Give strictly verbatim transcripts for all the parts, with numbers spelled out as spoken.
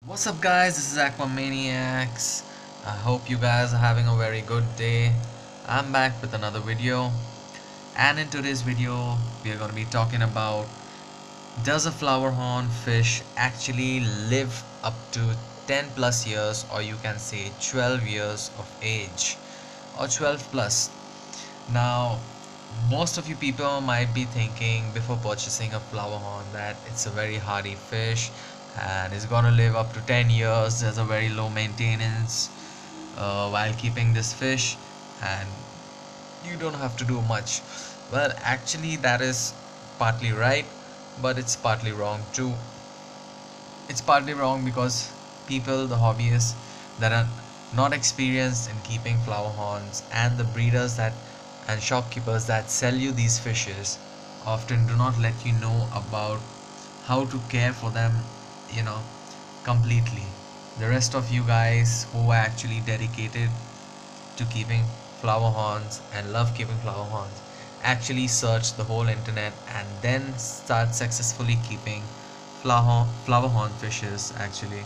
What's up guys, this is Aquamaniacs. I hope you guys are having a very good day. I'm back with another video, and in today's video we are going to be talking about, does a flowerhorn fish actually live up to ten plus years, or you can say twelve years of age, or twelve plus. Now most of you people might be thinking before purchasing a flowerhorn that it's a very hardy fish and it's gonna live up to ten years. There's a very low maintenance uh, while keeping this fish, and you don't have to do much. Well, actually that is partly right, but it's partly wrong too. It's partly wrong because people, the hobbyists that are not experienced in keeping flowerhorns, and the breeders that and shopkeepers that sell you these fishes often do not let you know about how to care for them, you know, completely. The rest of you guys who are actually dedicated to keeping flowerhorns and love keeping flowerhorns actually search the whole internet and then start successfully keeping flower flowerhorn fishes actually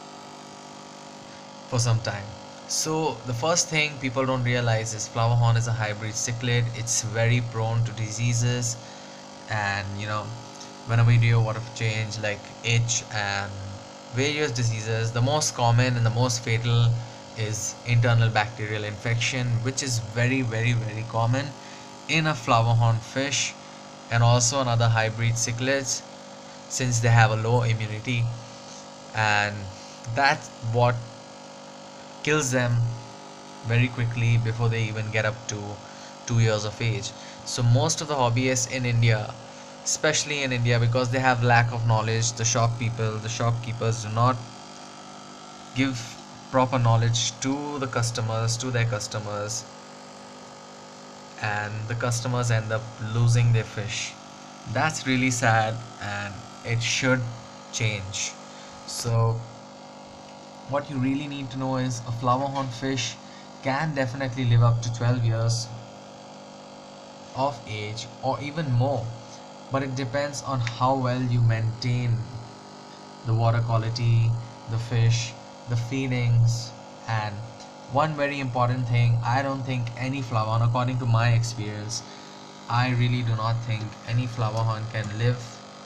for some time. So the first thing people don't realize is flowerhorn is a hybrid cichlid. It's very prone to diseases, and you know, whenever you do water change like itch and various diseases, the most common and the most fatal is internal bacterial infection, which is very very very common in a flowerhorn fish and also another hybrid cichlids, since they have a low immunity, and that's what kills them very quickly before they even get up to two years of age. So most of the hobbyists in India, especially in India, because they have lack of knowledge, the shop people, the shopkeepers do not give proper knowledge to the customers, to their customers, and the customers end up losing their fish. That's really sad, and it should change. So what you really need to know is a flowerhorn fish can definitely live up to twelve years of age or even more, but it depends on how well you maintain the water quality, the fish, the feedings, and one very important thing, I don't think any flowerhorn, according to my experience, I really do not think any flowerhorn can live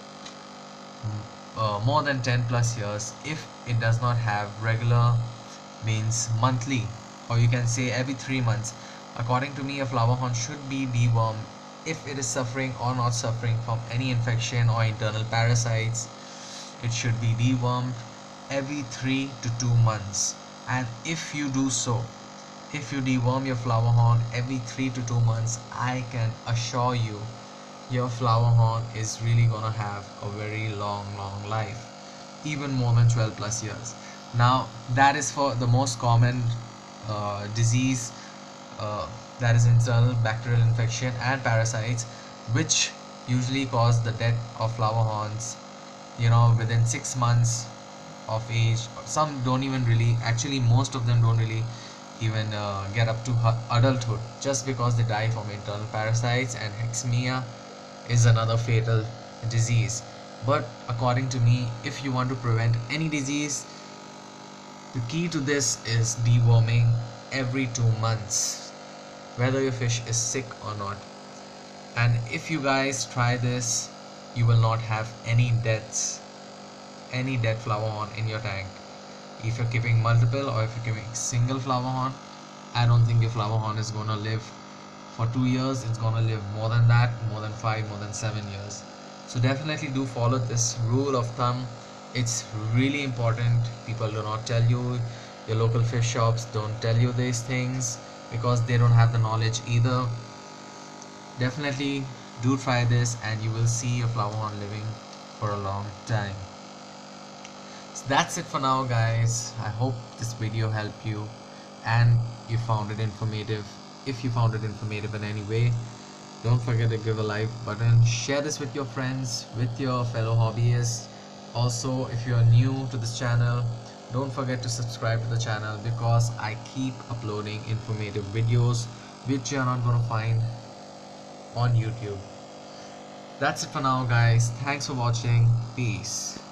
uh, more than ten plus years if it does not have regular, means monthly, or you can say every three months. According to me, a flowerhorn should be dewormed if it is suffering or not suffering from any infection or internal parasites. It should be dewormed every three to two months, and if you do so, if you deworm your flowerhorn every three to two months, I can assure you your flowerhorn is really gonna have a very long long life, even more than twelve plus years. Now that is for the most common uh, disease, uh, that is internal bacterial infection and parasites, which usually cause the death of flowerhorns, you know, within six months of age. Some don't even really, actually most of them don't really even uh, get up to adulthood, just because they die from internal parasites, and hexamia is another fatal disease. But according to me, if you want to prevent any disease, the key to this is deworming every two months, whether your fish is sick or not. And if you guys try this, you will not have any deaths, any dead flowerhorn in your tank. If you're keeping multiple, or if you're keeping single flowerhorn, I don't think your flowerhorn is gonna live for two years. It's gonna live more than that, more than five, more than seven years. So definitely do follow this rule of thumb. It's really important. People do not tell you, your local fish shops don't tell you these things because they don't have the knowledge either. Definitely do try this, and you will see your flowerhorn living for a long time. So that's it for now guys. I hope this video helped you and you found it informative. If you found it informative in any way, don't forget to give a like button, share this with your friends, with your fellow hobbyists. Also, if you are new to this channel, don't forget to subscribe to the channel, because I keep uploading informative videos which you are not going to find on YouTube. That's it for now guys. Thanks for watching. Peace.